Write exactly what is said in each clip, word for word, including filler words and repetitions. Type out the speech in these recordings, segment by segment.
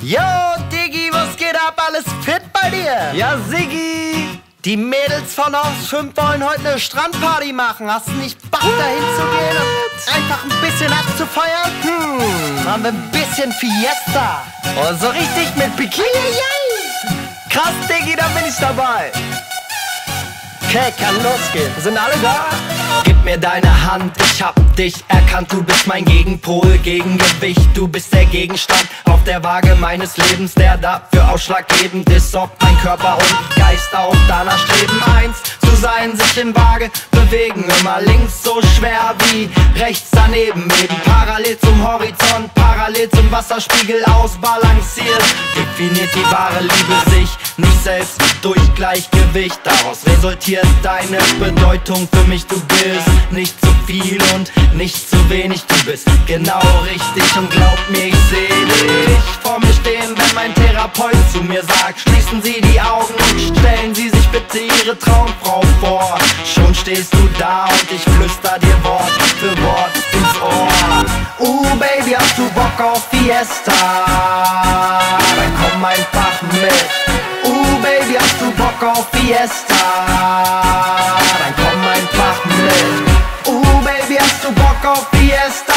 Yo, Diggi, was geht ab? Alles fit bei dir? Ja, Siggi! Die Mädels von Haus fünf wollen heute eine Strandparty machen. Hast du nicht Bock, dahin zu gehen und einfach ein bisschen abzufeiern? Hm, haben wir ein bisschen Fiesta. Oh, so richtig mit Bikini? Krass, Diggi, da bin ich dabei. Okay, kann losgehen. Sind alle da? Gib mir deine Hand, ich hab dich erkannt. Du bist mein Gegenpol, Gegengewicht. Du bist der Gegenstand auf der Waage meines Lebens, der dafür ausschlaggebend ist, ob mein Körper und Geist auch danach streben, eins zu sein, sich im Waage bewegen. Immer links so schwer wie rechts daneben, eben parallel zum Horizont, parallel zum Wasserspiegel ausbalanciert. Definiert die wahre Liebe sich nicht selbst durch Gleichgewicht. Daraus resultiert deine Bedeutung für mich. Du bist nicht zu viel und nicht zu wenig. Du bist genau richtig und glaub mir, ich seh dich vor mir stehen, wenn mein Therapeut zu mir sagt: Schließen Sie die Augen und stellen Sie sich bitte Ihre Traumfrau vor. Schon stehst du da und ich flüster dir Wort für Wort ins Ohr. Uh, Baby, hast du Bock auf Fiesta? Dann komm einfach mit. Uh, Baby, hast du Bock auf Fiesta? Dann komm einfach mit. Uh, Baby, hast du Bock auf Fiesta?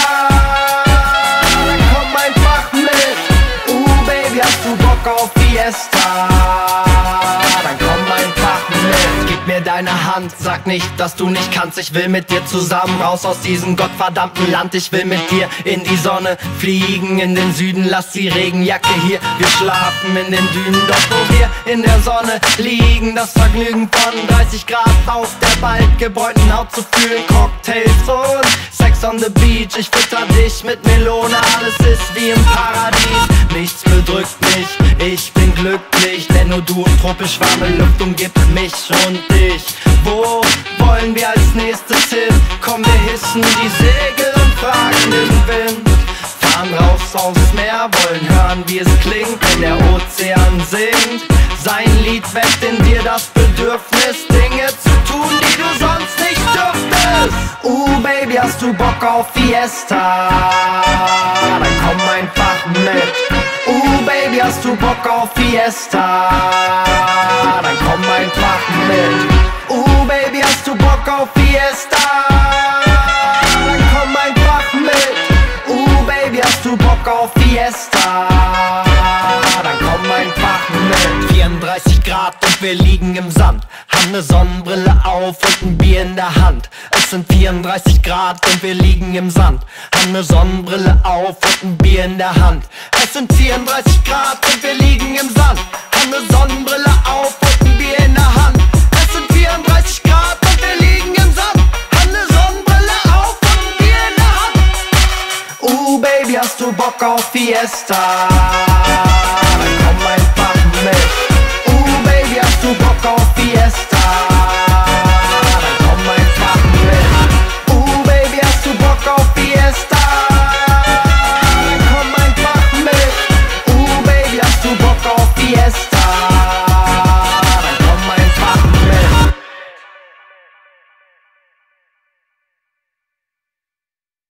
Dann komm einfach mit. Uh, Baby, hast du Bock auf Fiesta? Dann komm einfach mit. Gib mir deine Hand, sag nicht, dass du nicht kannst. Ich will mit dir zusammen raus aus diesem gottverdammten Land. Ich will mit dir in die Sonne fliegen, in den Süden, lass die Regenjacke hier. Wir schlafen in den Dünen, dort wo wir in der Sonne liegen. Das Vergnügen von dreißig Grad auf der bald gebräunten Haut zu fühlen. Cocktails und Sex on the Beach. Ich fütter dich mit Melone, alles ist wie im Paradies. Nichts bedrückt mich, ich bin glücklich, denn nur du und tropisch warme Luft umgibt mich und dich. Wo wollen wir als nächstes hin? Komm, wir hissen die Segel und fragen den Wind. Fahren raus aufs Meer, wollen hören, wie es klingt, wenn der Ozean singt. Sein Lied weckt in dir das Bedürfnis, Dinge zu tun, die du sonst nicht dürftest. Uh, Baby, hast du Bock auf Fiesta? Dann komm einfach mit. Uh, Baby, hast du Bock auf Fiesta? Dann komm einfach mit. Uh, Baby, hast du Bock auf Fiesta? Dann komm einfach mit. Uh, Baby, hast du Bock auf Fiesta? Dann komm einfach mit. vierunddreißig Grad und wir liegen im Sand, haben ne Sonnenbrille auf und ein Bier in der Hand. Es sind vierunddreißig Grad und wir liegen im Sand, haben ne Sonnenbrille auf und ein Bier in der Hand. Es sind vierunddreißig Grad und wir liegen im Sand, haben ne Sonnenbrille auf und ein Bier in der Hand. Es sind vierunddreißig Grad und wir liegen im Sand, haben ne Sonnenbrille auf und ein Bier in der Hand. Uh, Baby, hast du Bock auf Fiesta?